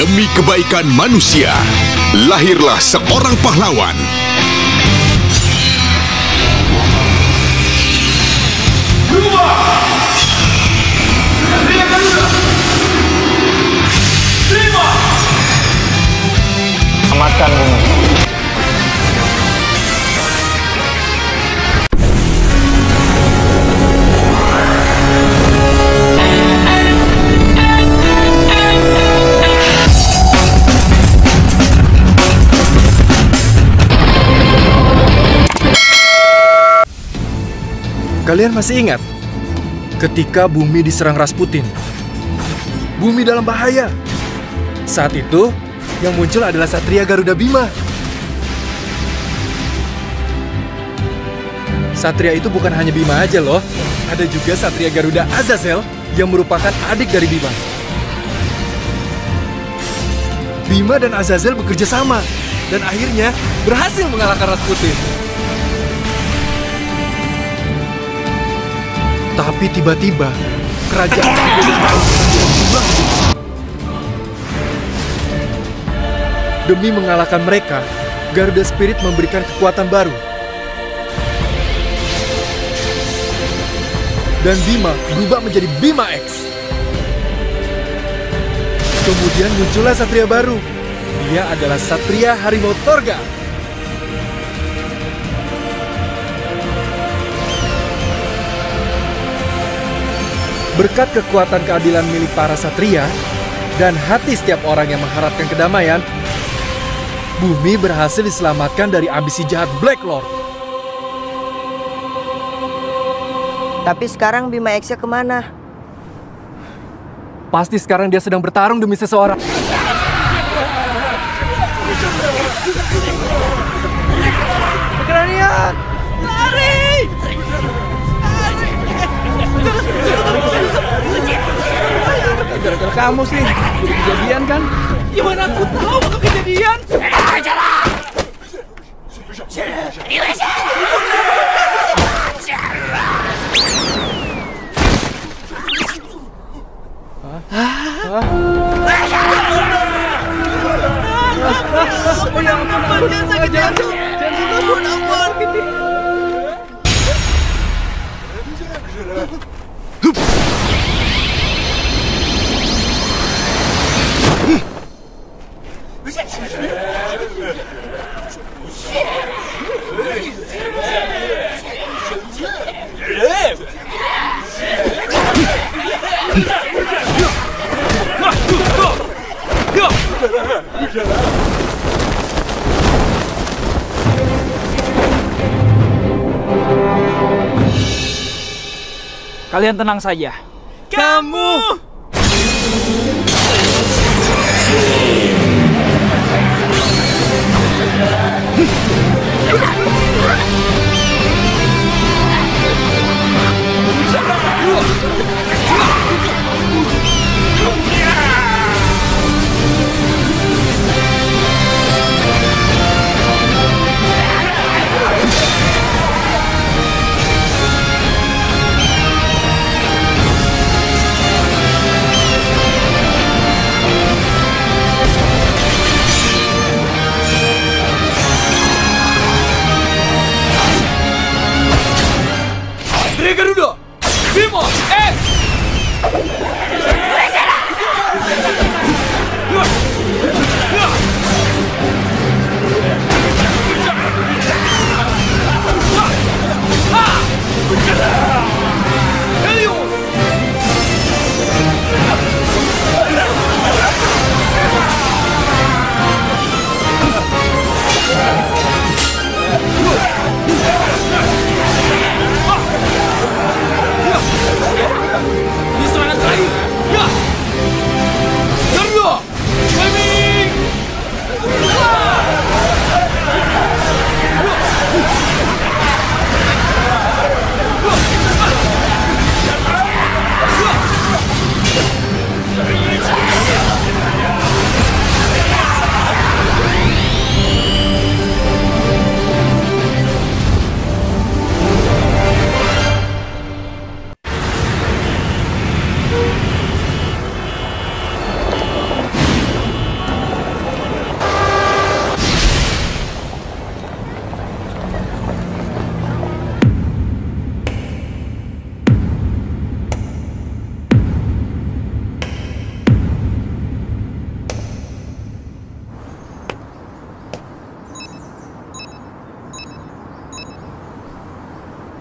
Demi kebaikan manusia, lahirlah seorang pahlawan. Selamatkan bumi. Kalian masih ingat ketika bumi diserang Rasputin? Bumi dalam bahaya. Saat itu yang muncul adalah Satria Garuda Bima. Satria itu bukan hanya Bima aja loh. Ada juga Satria Garuda Azazel yang merupakan adik dari Bima. Bima dan Azazel bekerja sama dan akhirnya berhasil mengalahkan Rasputin. Tapi tiba-tiba kerajaan demi mengalahkan mereka, Garuda Spirit memberikan kekuatan baru. Dan Bima berubah menjadi Bima X. Kemudian muncullah Satria baru. Dia adalah Satria Harimau Torga. Berkat kekuatan keadilan milik para Satria dan hati setiap orang yang mengharapkan kedamaian, bumi berhasil diselamatkan dari ambisi jahat Black Lord. Tapi sekarang Bima X-nya kemana? Pasti sekarang dia sedang bertarung demi seseorang. Keberanian! Lari! Gara-gara kamu sih, kejadian kan? Gimana aku tahu bakal kejadian? Kalian tenang saja. Kamu!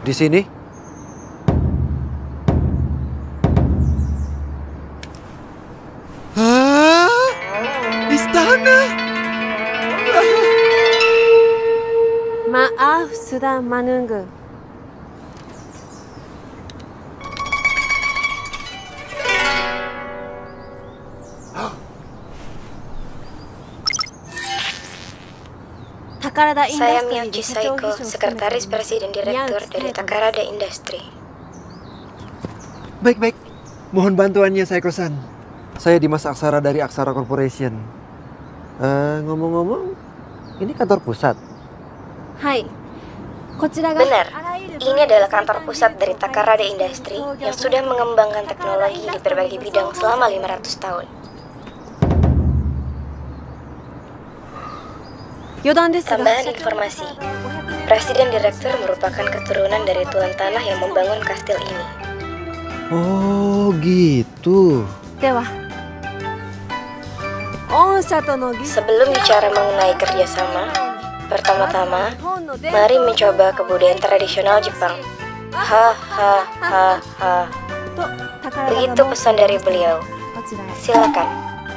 Di sini? Hah? Istana? Maaf sudah menunggu. Saya Miyoji Saiko, Sekretaris Presiden Direktur dari Takarada Industri. Baik. Mohon bantuannya, Saiko-san. Saya Dimas Aksara dari Aksara Corporation. Ngomong-ngomong, ini kantor pusat? Benar, ini adalah kantor pusat dari Takarada Industri yang sudah mengembangkan teknologi di berbagai bidang selama 500 tahun. Tambahan informasi, Presiden Direktur merupakan keturunan dari tuan tanah yang membangun kastil ini. Oh, gitu. Sebelum bicara mengenai kerjasama, pertama-tama, mari mencoba kebudayaan tradisional Jepang. Hahaha. Begitu pesan dari beliau. Silakan.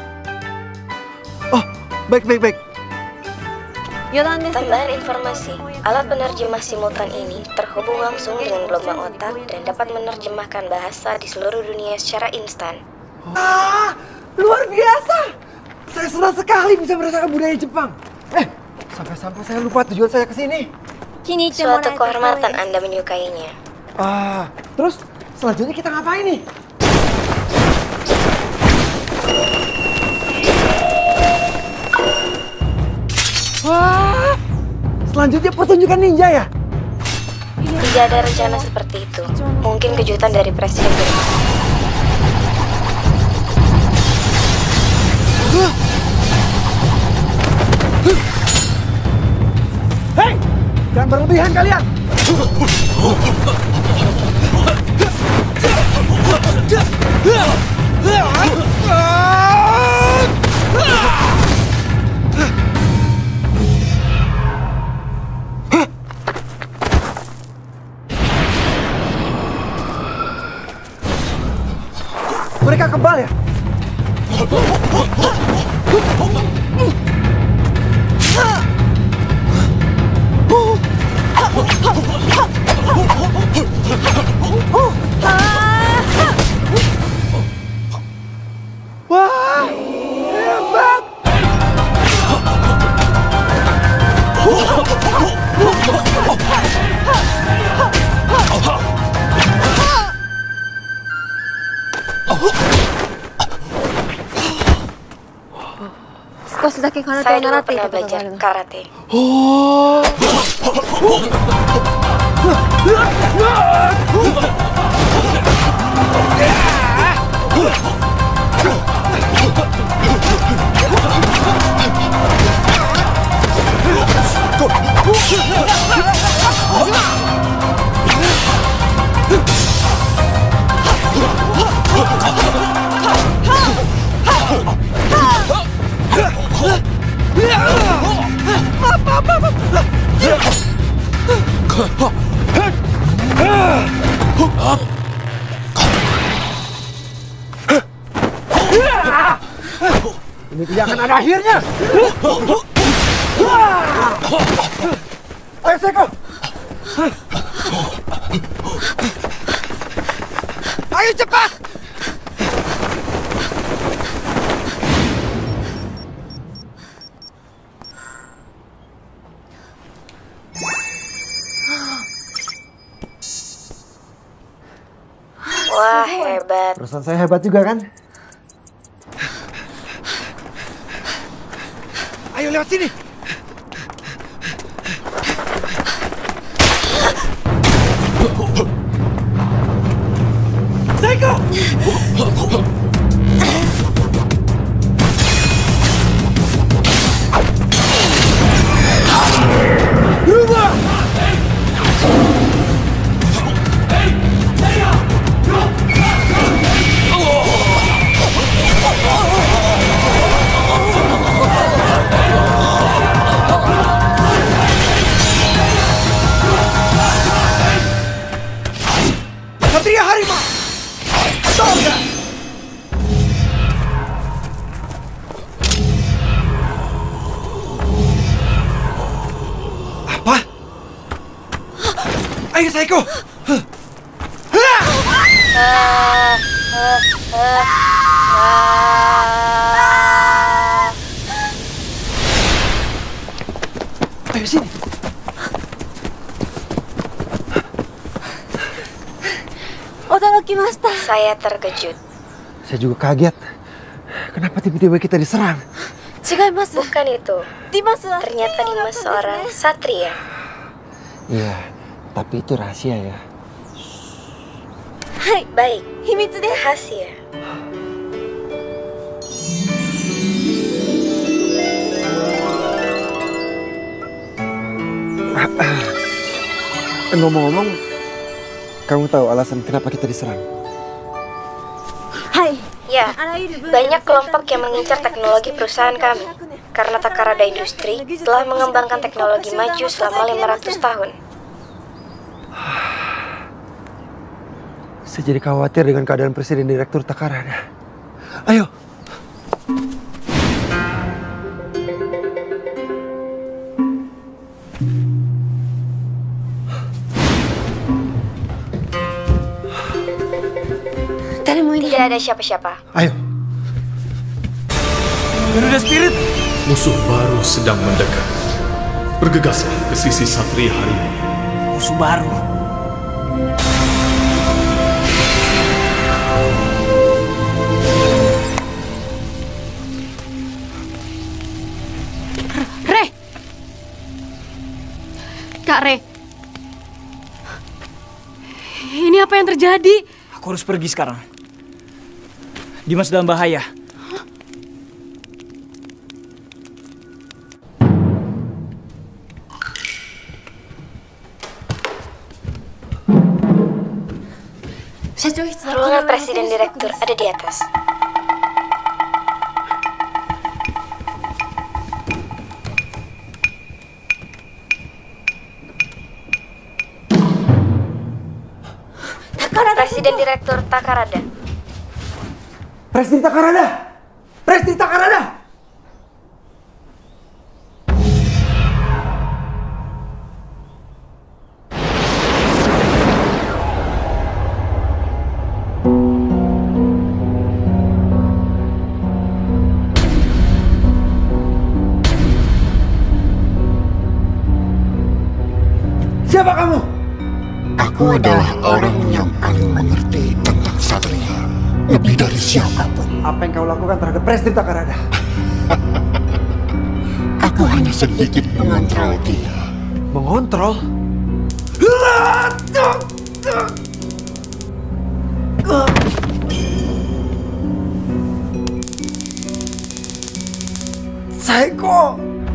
Oh, baik. Tambahan informasi, alat penerjemah simultan ini terhubung langsung dengan gelombang otak dan dapat menerjemahkan bahasa di seluruh dunia secara instan. Luar biasa! Saya senang sekali bisa merasakan budaya Jepang. Sampai-sampai saya lupa tujuan saya ke sini. Suatu kehormatan Anda menyukainya. Terus selanjutnya kita ngapain nih? Wah, selanjutnya pertunjukan ninja ya? Tidak ada rencana seperti itu. Mungkin kejutan dari Presiden berikutnya. Hei, jangan berlebihan kalian. Mereka kebal ya? Wah, hebat! Saya dulu pernah belajar karate. Ini tidak akan ada akhirnya. Ayo Seiko. Ayo cepat. Wah, hebat. Perusahaan saya hebat juga kan? Ayo lewat sini. Seiko! Berubah! Ayo, Saiko! Ayo sini. Saya terkejut. Saya juga kaget. Kenapa tiba-tiba kita diserang? Bukan itu. Ternyata Dimas seorang satria. Iya, tapi itu rahasia ya. Baik, rahasia. Ngomong-ngomong, kamu tahu alasan kenapa kita diserang? Ya, banyak kelompok yang mengincar teknologi perusahaan kami. Karena Takarada Industri telah mengembangkan teknologi maju selama 500 tahun. Saya jadi khawatir dengan keadaan Presiden Direktur Takarada. Ayo. Tidak ada siapa-siapa. Ayo. Garuda Spirit! Musuh baru sedang mendekat. Bergegaslah ke sisi Satria Harimau. Musuh baru. Re! Kak Re. Ini apa yang terjadi? Aku harus pergi sekarang. Dimas dalam bahaya. Ruangan Presiden Direktur ada di atas. Presiden Direktur Takarada. Presiden Takarada! Presiden Takarada! Siapa kamu? Aku adalah orang yang paling mengerti tentang Satria. Lebih dari siapapun. Apa yang kau lakukan terhadap Presiden Takarada? Aku hanya sedikit mengontrol dia. Mengontrol? Saiko!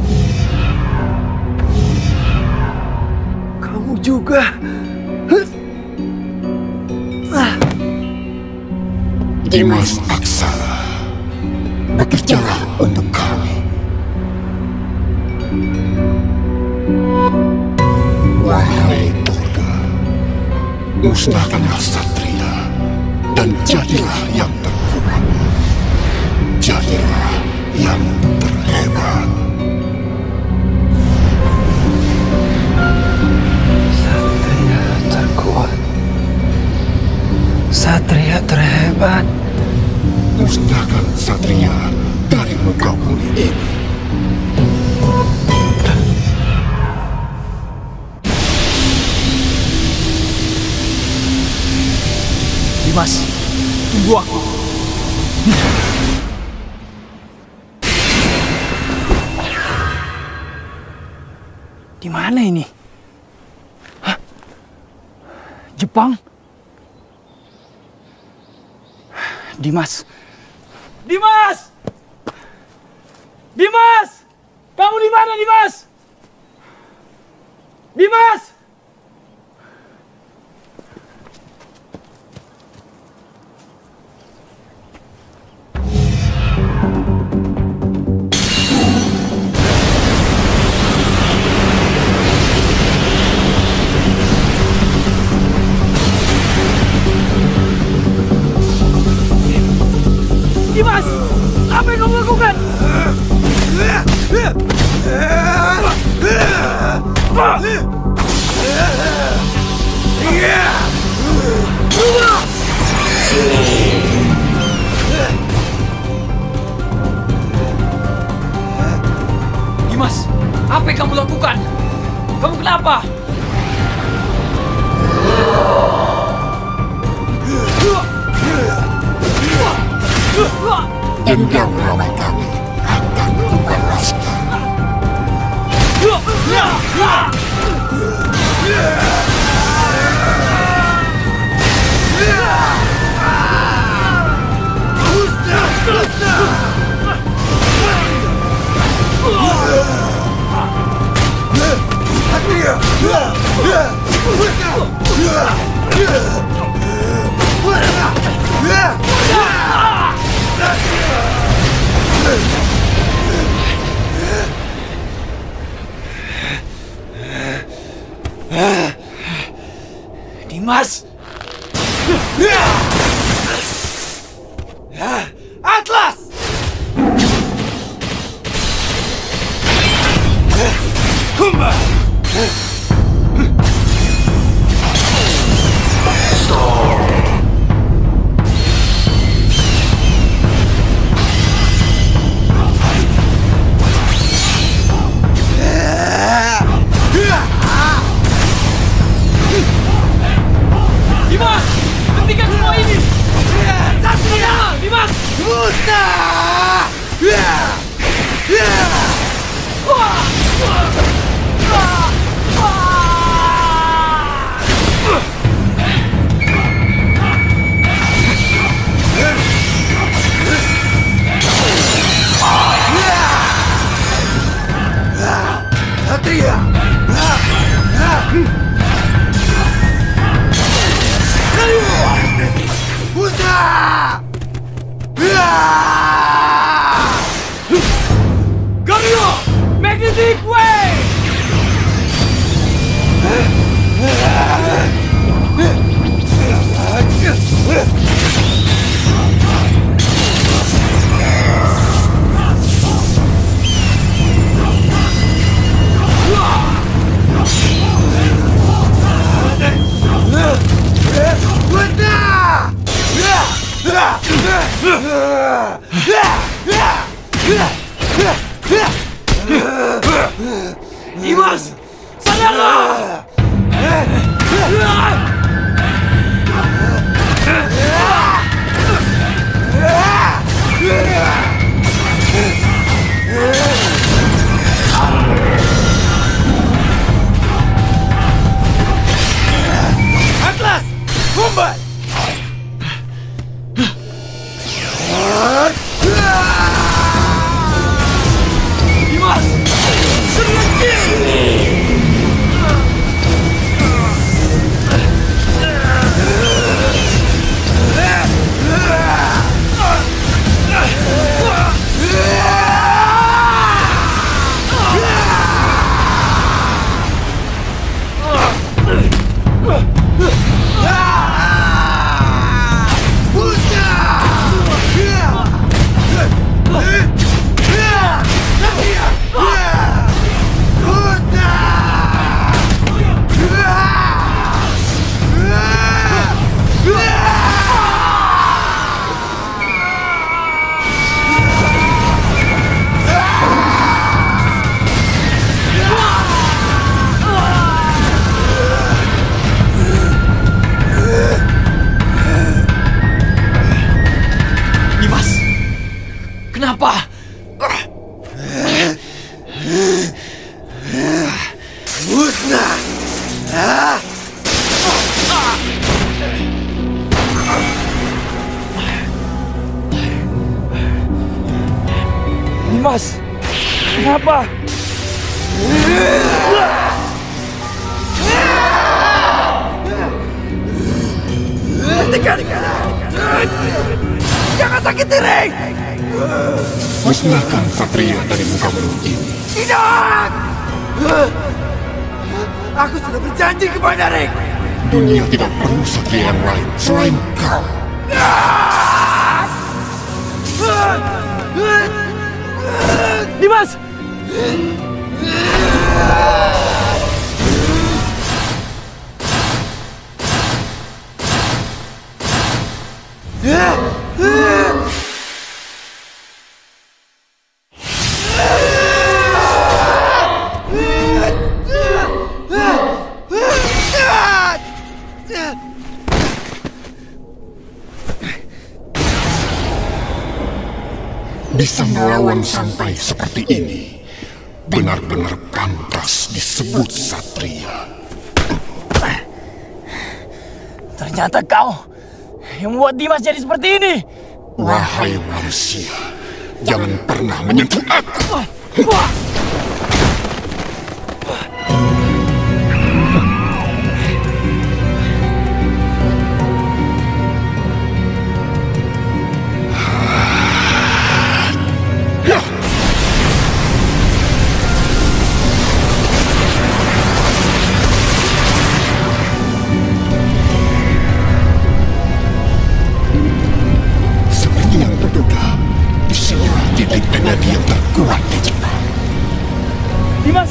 Kamu juga? Dimas Aksara, bekerjalah untuk kami. Wahai Durga, musnahkanlah Satria dan jadilah yang terkuat. Jadilah yang terhebat. Satria terkuat. Satria terhebat. Musnahkan Satria dari muka bumi ini. Dimas, tunggu aku. Di mana ini? Hah? Jepang? Dimas. Dimas! Dimas! Kamu di mana, Dimas? Dimas! Dimas! Apa yang kamu lakukan? Dimas, apa yang kamu lakukan? Kamu kenapa? Dendam lama kami akan kubalaskan. Dimas! Atlas! Kumba! Dimas! Hentikan semua ini! Satria! Dimas! Musnah! Satria! Musnah! Gario! Magnetic Wave! Dimas! Sadarlah! Atlas! Kumbat! Dimas! Kenapa? Musnah! Dimas! Kenapa? Hentikan! Jangan sakiti Ring! Musnahkan Satria dari muka bumi ini. Tidak! Aku sudah berjanji kepada Ring. Dunia tidak perlu Satria yang lain selain kau. Dimas! Bisa melawan sampai seperti ini, benar-benar pantas disebut satria. Ternyata kau yang membuat Dimas jadi seperti ini. Wahai manusia, jangan pernah menyentuh aku. Energi yang terkuat di Jepang. Dimas!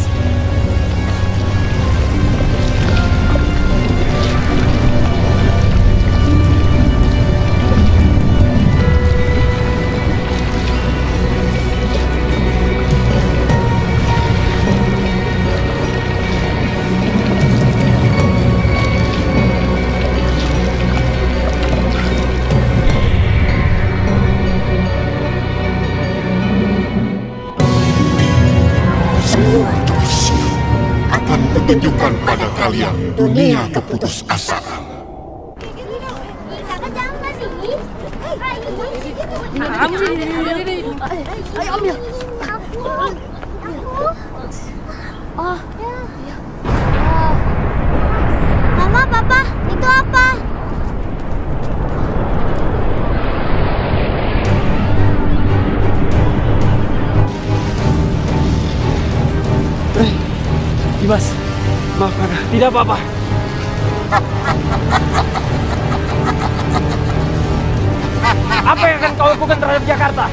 Tunjukkan pada kalian dunia keputusasaan. Ayo ambil. Mama, Papa, itu apa? Dimas, maafkan aku. Tidak apa-apa. Apa yang akan kau lakukan terhadap Jakarta?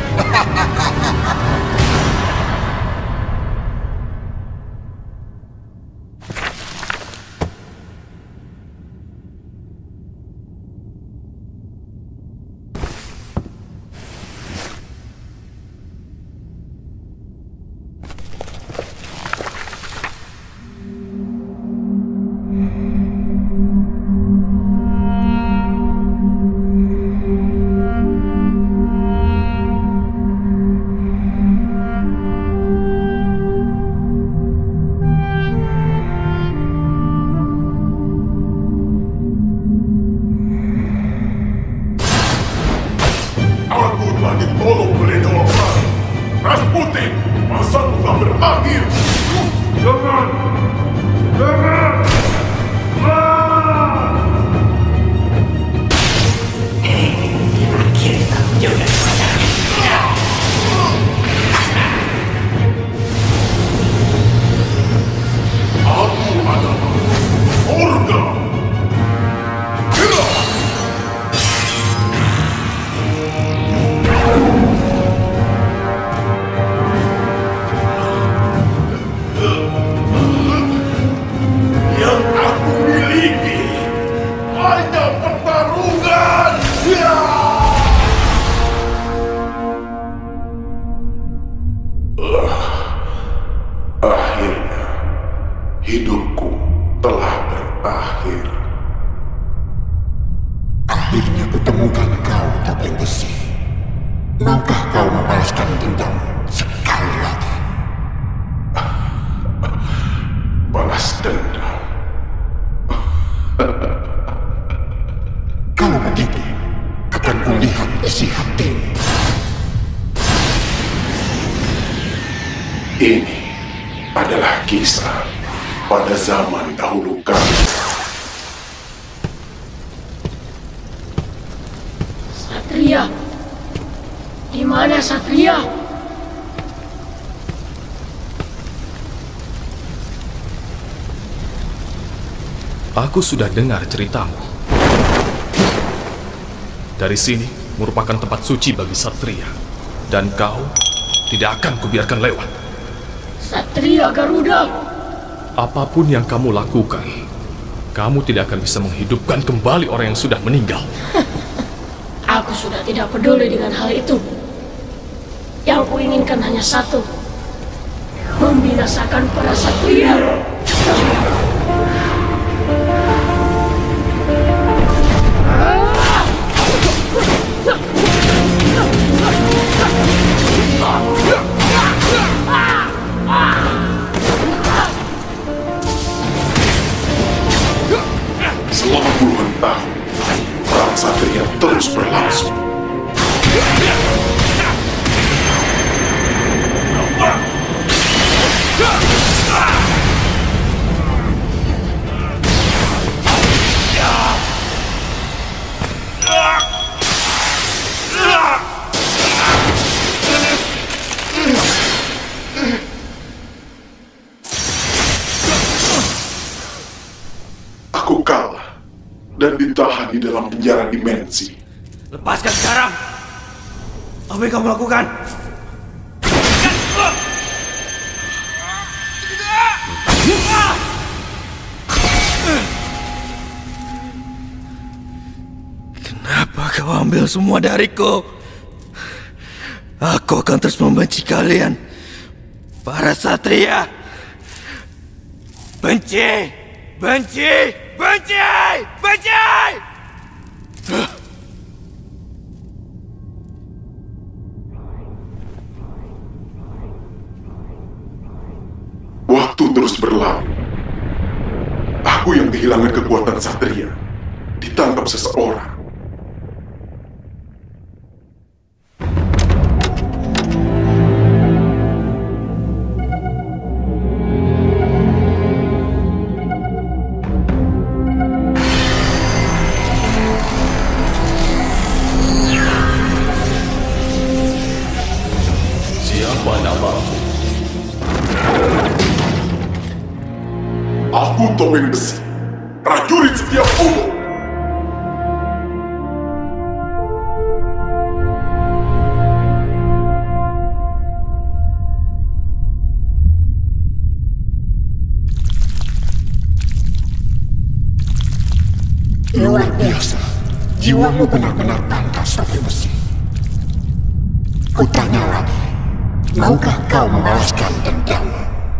Ditolong oleh Dewa Perang. Rasputin, masa telah berakhir. Jangan! Jangan! Akhirnya juga aku adalah Orga. Akhirnya, hidupku telah berakhir. Akhirnya kutemukan kau, topeng besi. Maukah kau membalaskan dendam sekali lagi? Balas dendam? Kalau begitu, akan kulihat isi hatimu. Ini adalah kisah pada zaman dahulu kala. Satria, di mana Satria? Aku sudah dengar ceritamu. Dari sini merupakan tempat suci bagi Satria, dan kau tidak akan kubiarkan lewat. Satria Garuda. Apapun yang kamu lakukan, kamu tidak akan bisa menghidupkan kembali orang yang sudah meninggal. Aku sudah tidak peduli dengan hal itu. Yang kuinginkan hanya satu. Membinasakan para satria. Selama puluhan tahun, perang satria terus berlangsung. Aku kalah dan ditahan di dalam penjara dimensi. Lepaskan sekarang! Apa yang kamu lakukan? Kenapa kau ambil semua dariku? Aku akan terus membenci kalian, para satria. Benci! Benci! Benci! Benci! Waktu terus berlalu. Aku yang kehilangan kekuatan satria ditangkap seseorang. Siapa namamu? Aku Topeng Besi, prajurit setiap umur. Luar biasa, jiwamu benar-benar pantas Topeng Besi. Kutanya lagi, maukah kau membalaskan dendammu?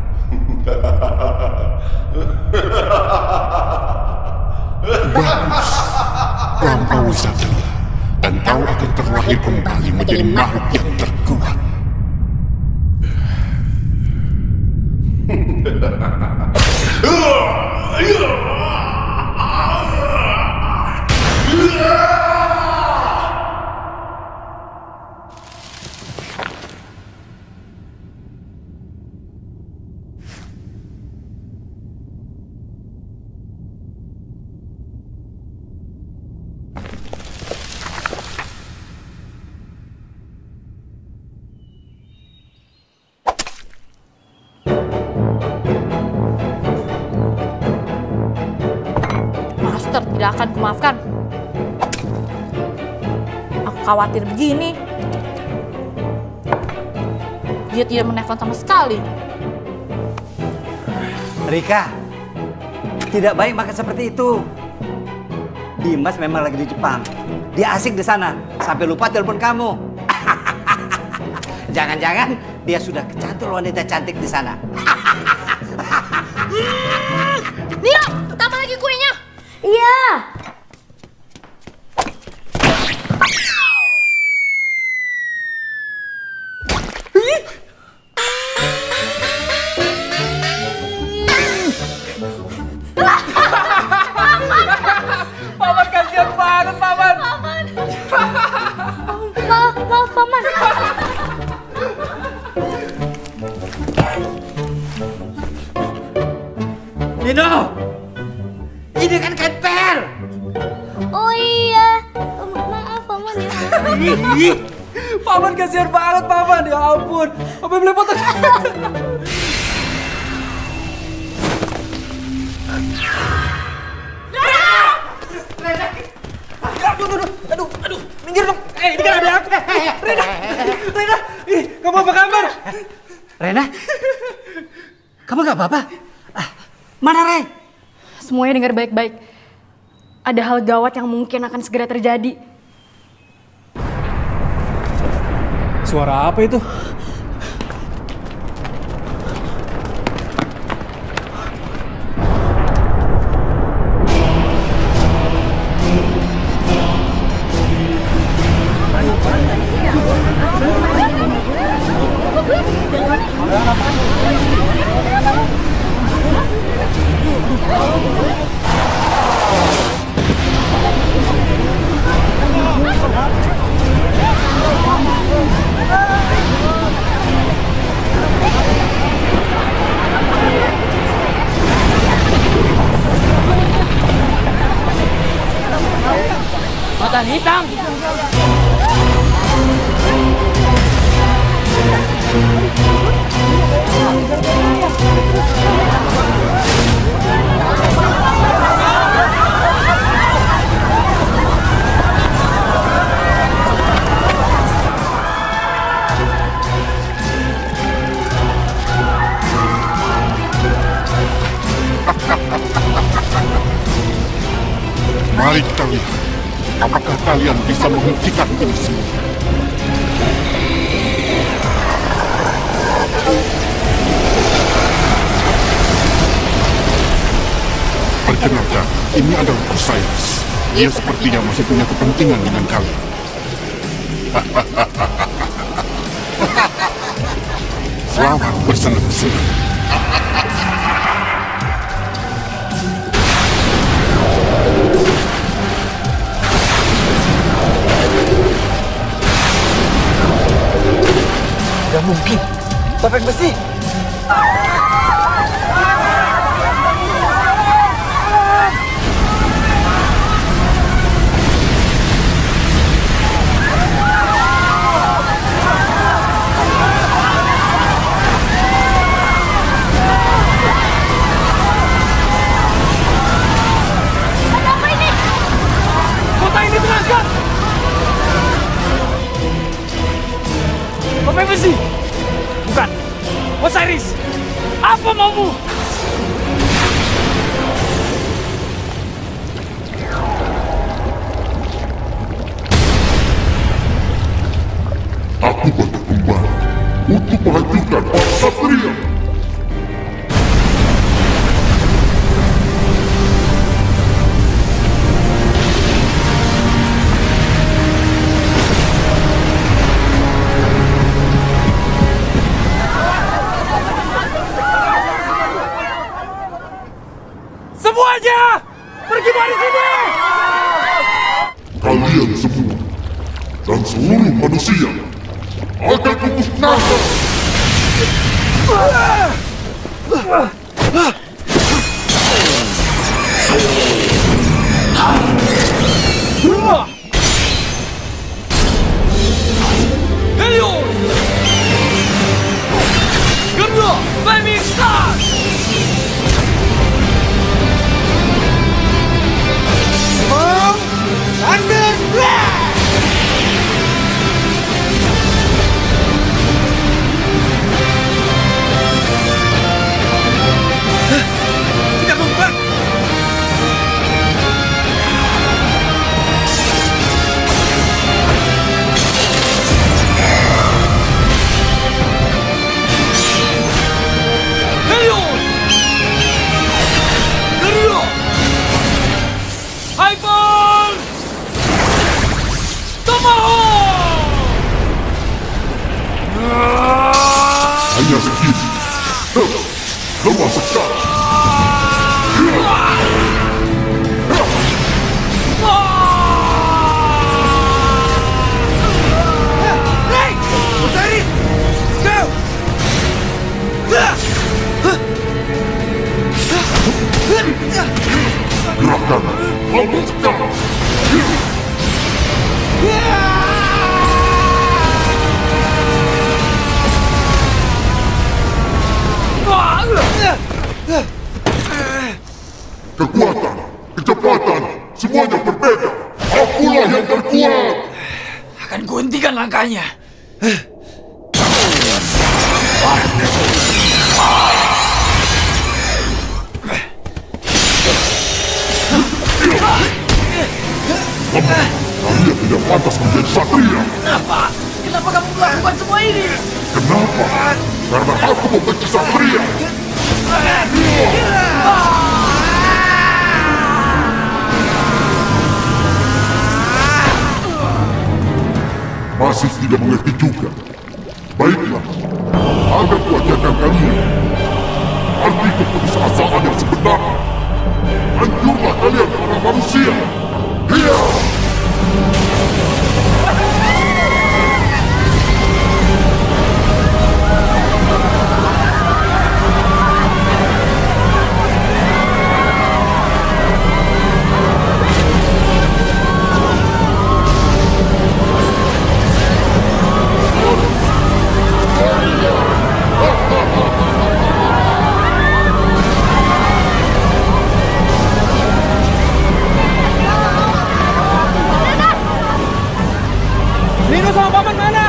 Bagus, lampaui satria, dan kau akan terlahir kembali menjadi makhluk yang terkuat. Tidak akan kumaafkan. Aku khawatir begini. Dia tidak menelpon sama sekali. Rika, tidak baik makan seperti itu. Dimas memang lagi di Jepang. Dia asik di sana sampai lupa telepon kamu. Jangan-jangan dia sudah kecantul wanita cantik di sana. Nio, tambah lagi kuenya. Iya. Paman kasihan banget, Paman. Maaf, Paman. Nino, ini kan ketper. Oh iya, maaf Paman ya. Paman kasihan banget, Paman. Ya ampun, sampai belepotan. Aduh, minggir dong. Ini kan ada aku. Rena, kamu apa kabar? Rena, kamu gak apa-apa? Mana Ren? Semuanya dengar baik-baik. Ada hal gawat yang mungkin akan segera terjadi. Suara apa itu? Mata hitam. Mari kita lihat, apakah kalian bisa menghentikan ini semua? Perkenalkan, ini adalah Osiris. Dia sepertinya masih punya kepentingan dengan kalian. Selamat bersenang-senang. Tidak mungkin. Topeng besi. Topeng besi! Bukan! Osiris! Apa maumu? Aku batu kembali untuk menghancurkan para Ksatria. Semuanya! Pergi dari sini! Kalian semua dan seluruh manusia akan kumusnahkan. Helios! Gemra! Flaming Star! Thunder Blast! Tidak membuat! Helios! Gerudo! Hyper! Tomahawk! Hanya begini. Lemah sekali. Hey! Osiris! Go! Gerakan lemah sekali. Kekuatan, kecepatan, semuanya berbeda. Akulah yang terkuat. Akan kuhentikan langkahnya. Kalian tidak pantas menjadi Ksatria. Kenapa? Kenapa kamu melakukan semua ini? Kenapa? Karena aku membenci Satria. Masih tidak mengerti juga. Baiklah, agar kuajarkan kalian arti keputusasaan yang sebenarnya. Hancurlah kalian para manusia. Hiya! Nino sama Paman mana?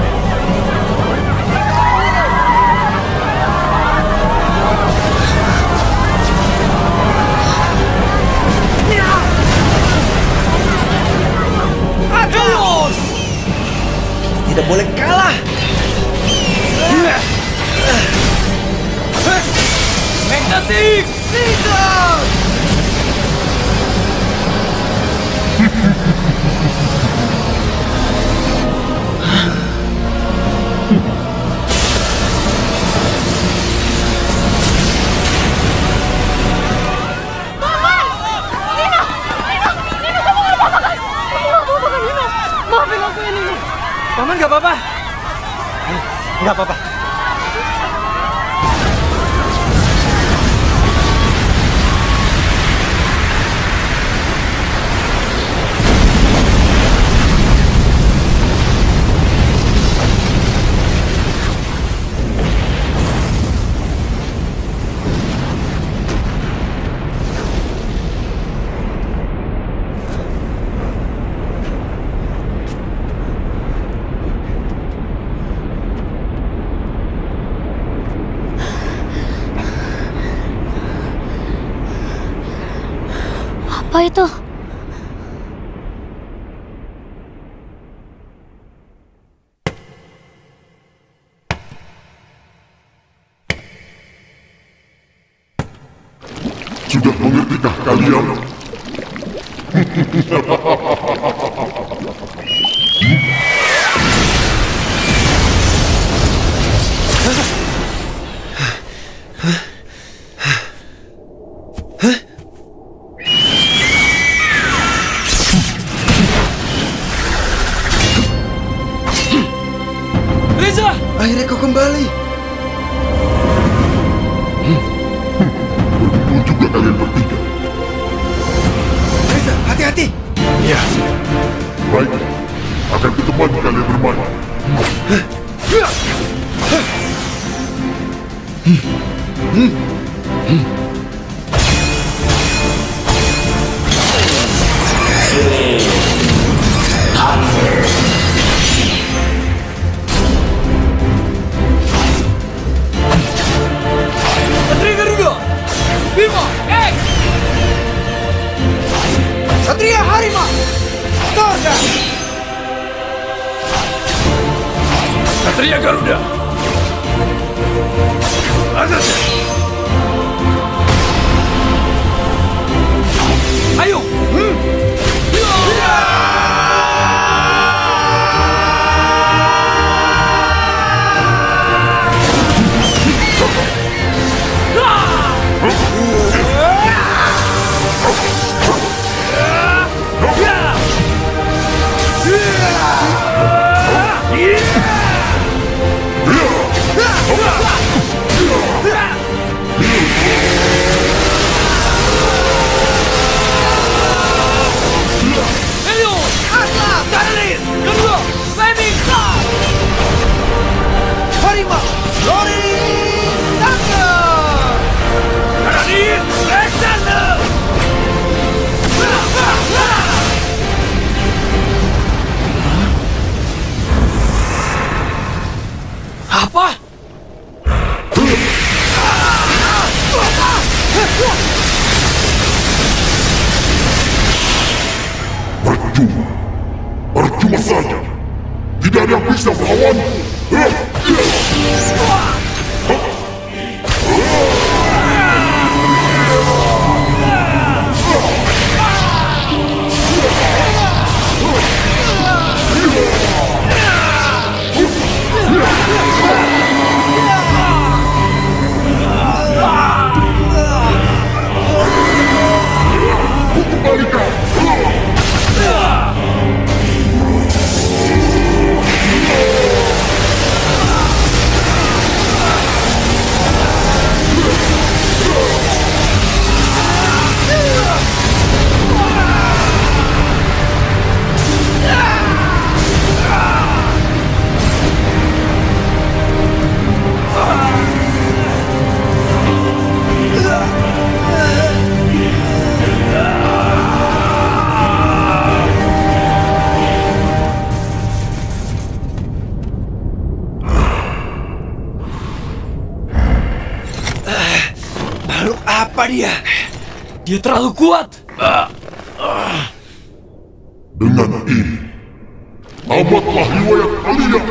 Aduh! Tidak boleh kalah. Magnetic! Tidak! Paman gak apa-apa? Nggak apa-apa. Apa itu? Sudah mengertikah kalian? Reza! Akhirnya kau kembali. Berkumpul juga kalian bertiga. Reza, hati-hati. Ya, Baiklah, akan kutemani kalian bermain. Satria Garuda! Bima X! Satria Harimau. Toga. Satria Garuda. Azaz. Ayo! Harimau. Glory. Thunder. Apa? Percuma. Percuma saja. Tidak ada yang bisa bisa melawanku. Apa dia? Dia terlalu kuat. Dengan ini, tamatlah riwayat kalian.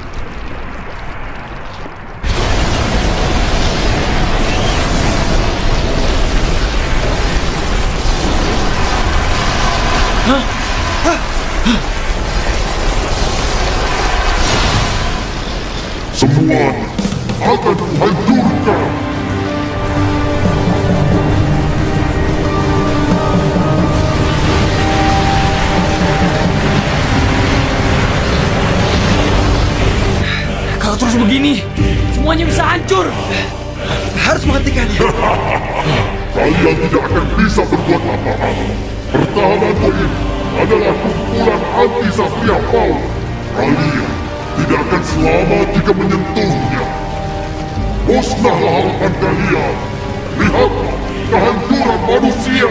Semuanya akan kuhancurkan. Kalau terus begini, semuanya bisa hancur. Harus menghentikannya. Kalian tidak akan bisa berbuat apa-apa. Pertahananku ini adalah kumpulan anti-Satria Power. Kalian tidak akan selamat jika menyentuhnya. Musnahlah harapan kalian. Lihatlah kehancuran manusia.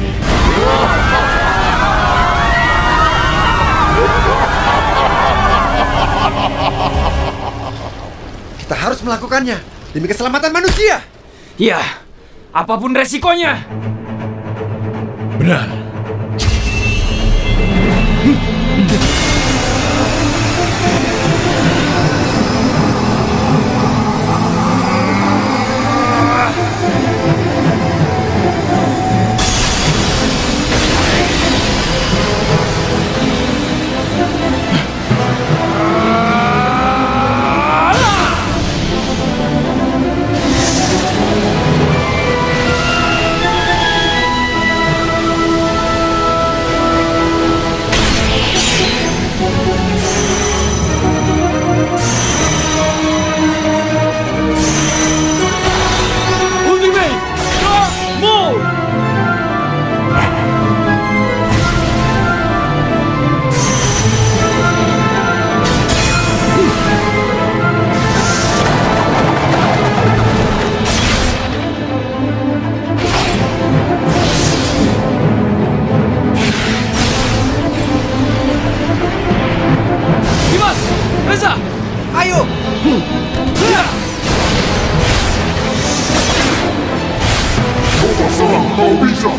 Kita harus melakukannya demi keselamatan manusia. Ya, apapun resikonya. Benar. Ayo! Coba serang kau bisa!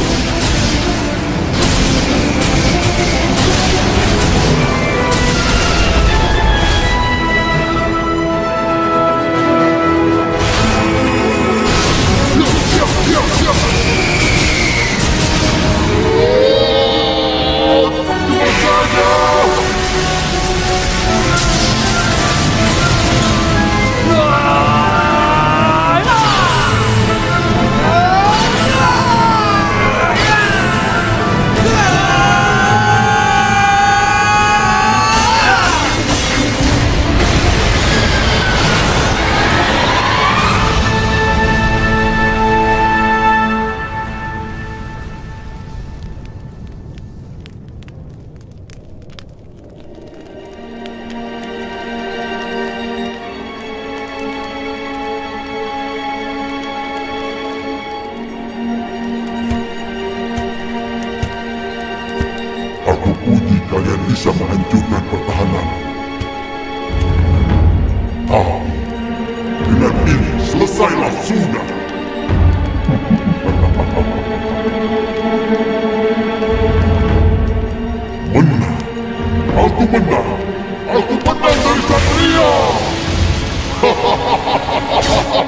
Kalian bisa menghancurkan pertahanan. Dengan ini selesailah sudah. Menang. Aku menang. Aku menang.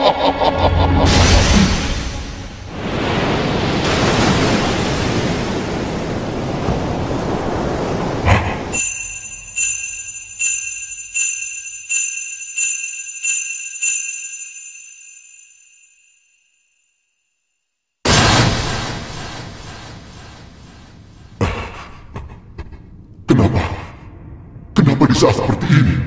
Kenapa di saat seperti ini?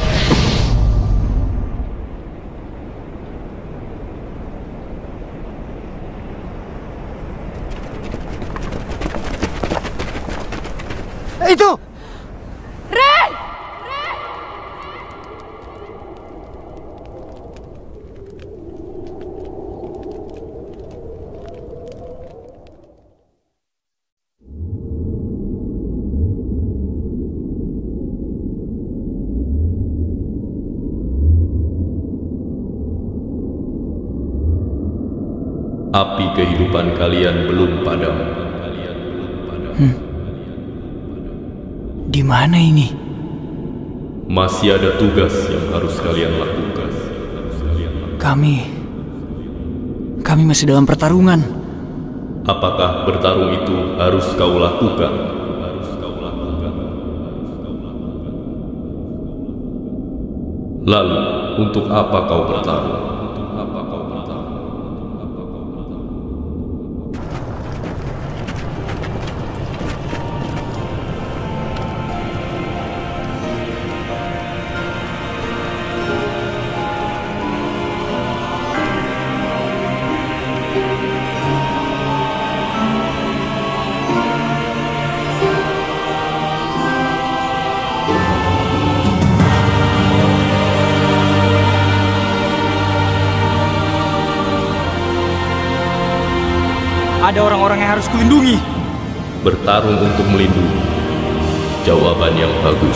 Itu! Ren! Api kehidupan kalian belum padam. Di mana ini? Masih ada tugas yang harus kalian lakukan. Kami masih dalam pertarungan. Apakah bertarung itu harus kau lakukan? Lalu, untuk apa kau bertarung? Ada orang-orang yang harus kulindungi. Bertarung untuk melindungi. Jawaban yang bagus.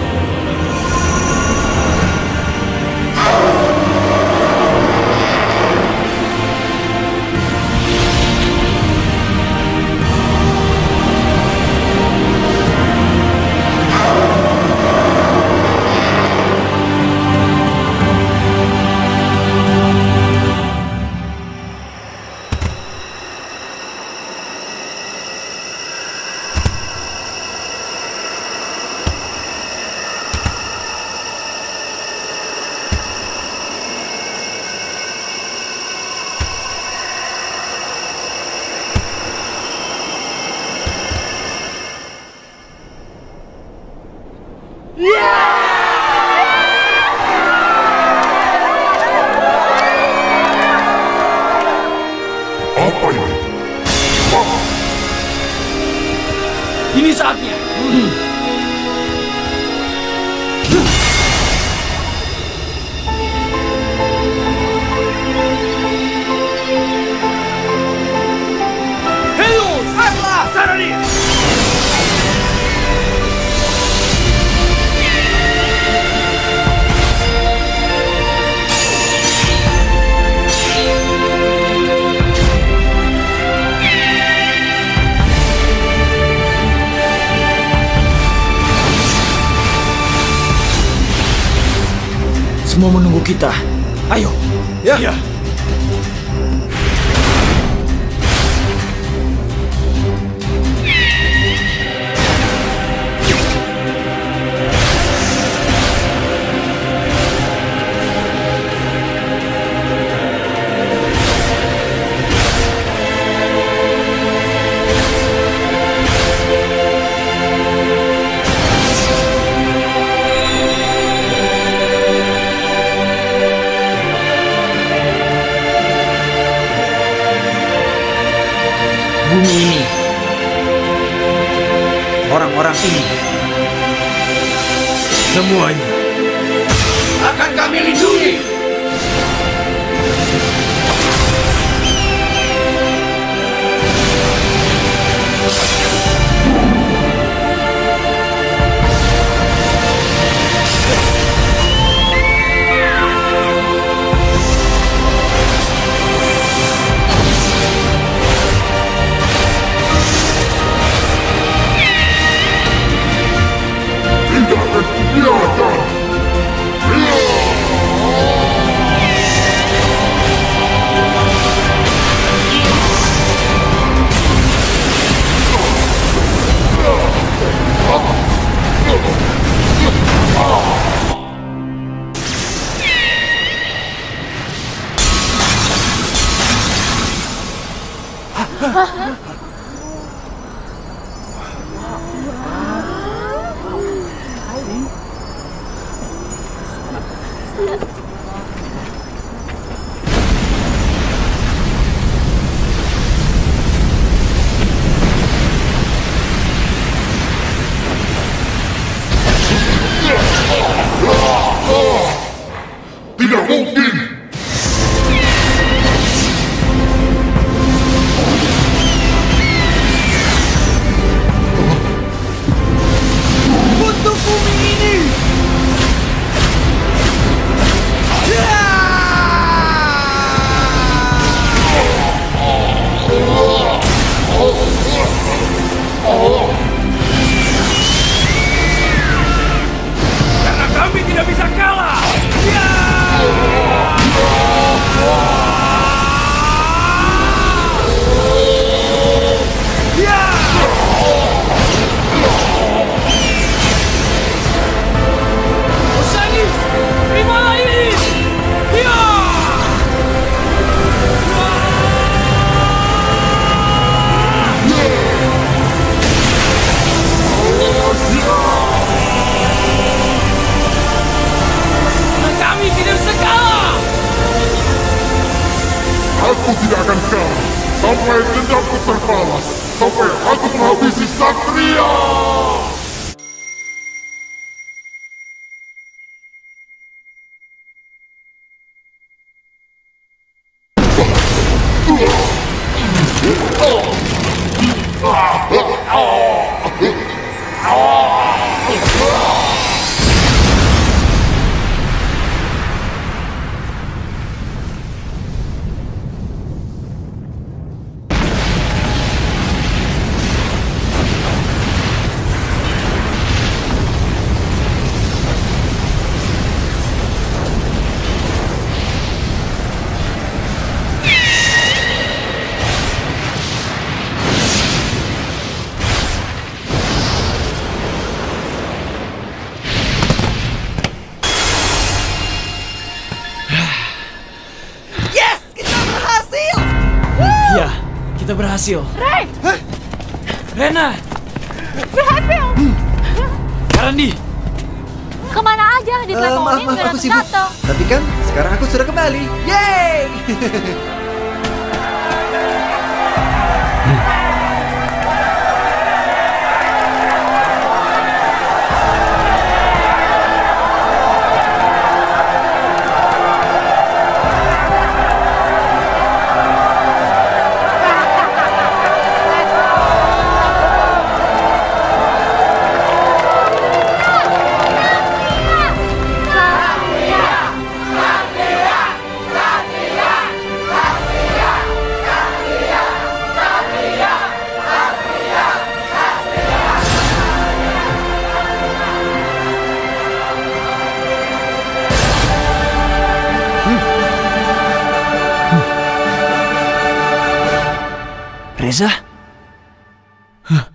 Apa ini? Ini saatnya. Helios! Atlas! Saranis! Semua menunggu kita. Ayo. Ya. Bumi ini, orang-orang ini, Semuanya akan kami lindungi. Tidak akan kubiarkan. Tidak mungkin! Untuk bumi ini! Karena kami tidak bisa kalah! Osani, terimalah ini! Ya! Kami tidak bisa kalah! Aku tidak akan kalah sampai dendamku terbalas, sampai aku menghabisi Satria! Kita berhasil. Ray! Rena! Berhasil! Karandi! Kemana aja diteleponin nggak aku sibuk. datang-datang. Tapi kan sekarang aku sudah kembali. Yeay! Reza? Hah?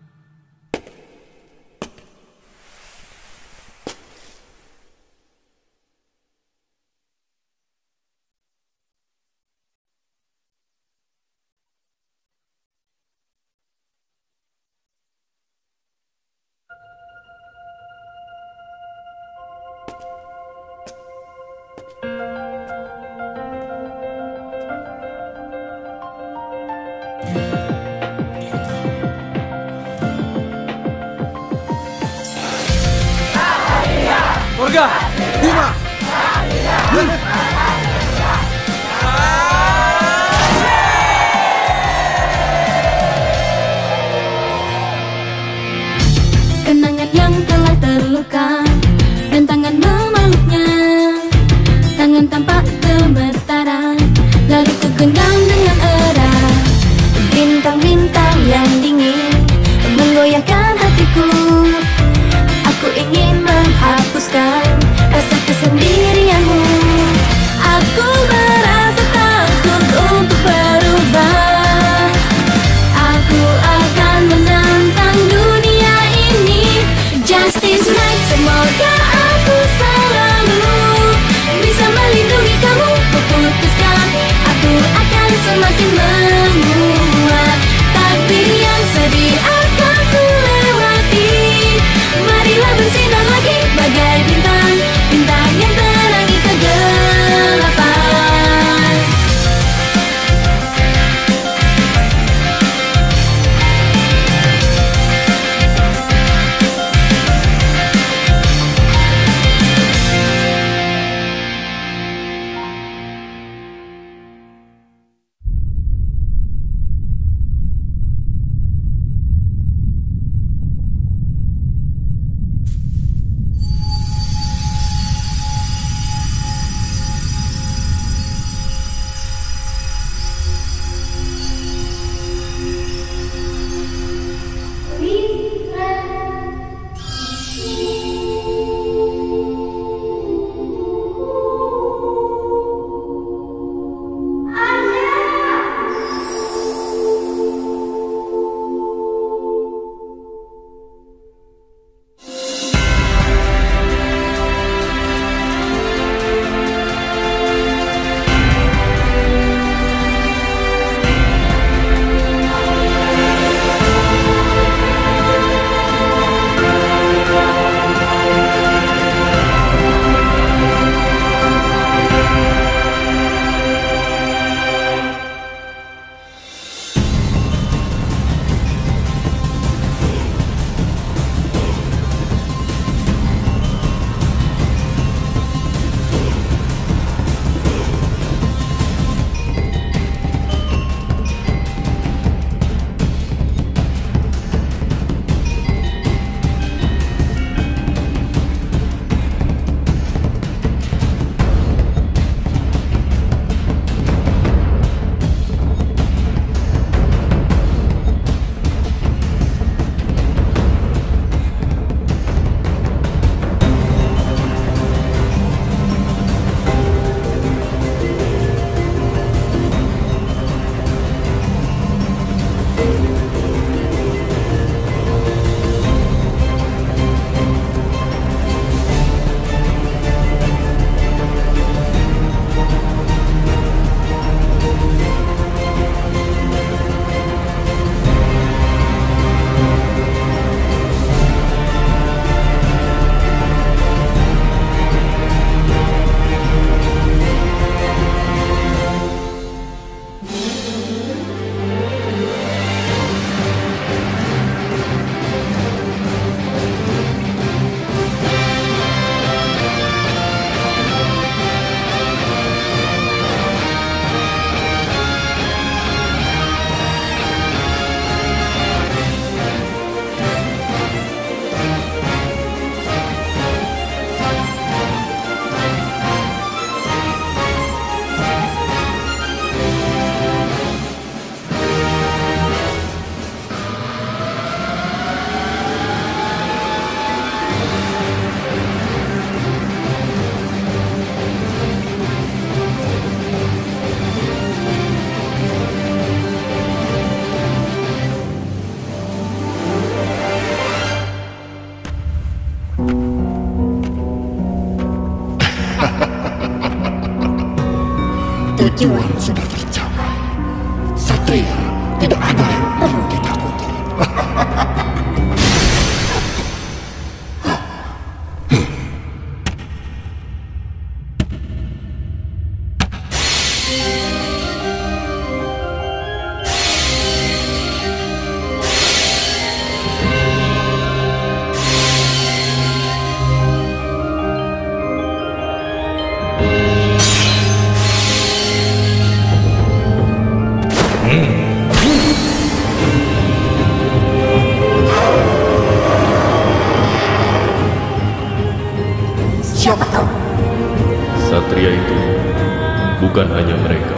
Warga, Bima. Kenangan yang telah terluka dan tangan memeluknya, tangan tampak gemetaran, lalu ku genggam dengan erat. Bintang-bintang yang dingin menggoyahkan hatiku. Aku ingin menghapuskan rasa kesendirianmu. Aku merasa takut untuk berubah. Aku akan menantang dunia ini. Justice night, semua Tujuan sudah tercapai. Satria tidak ada yang perlu ditakuti. Siapa kau? Satria itu bukan hanya mereka.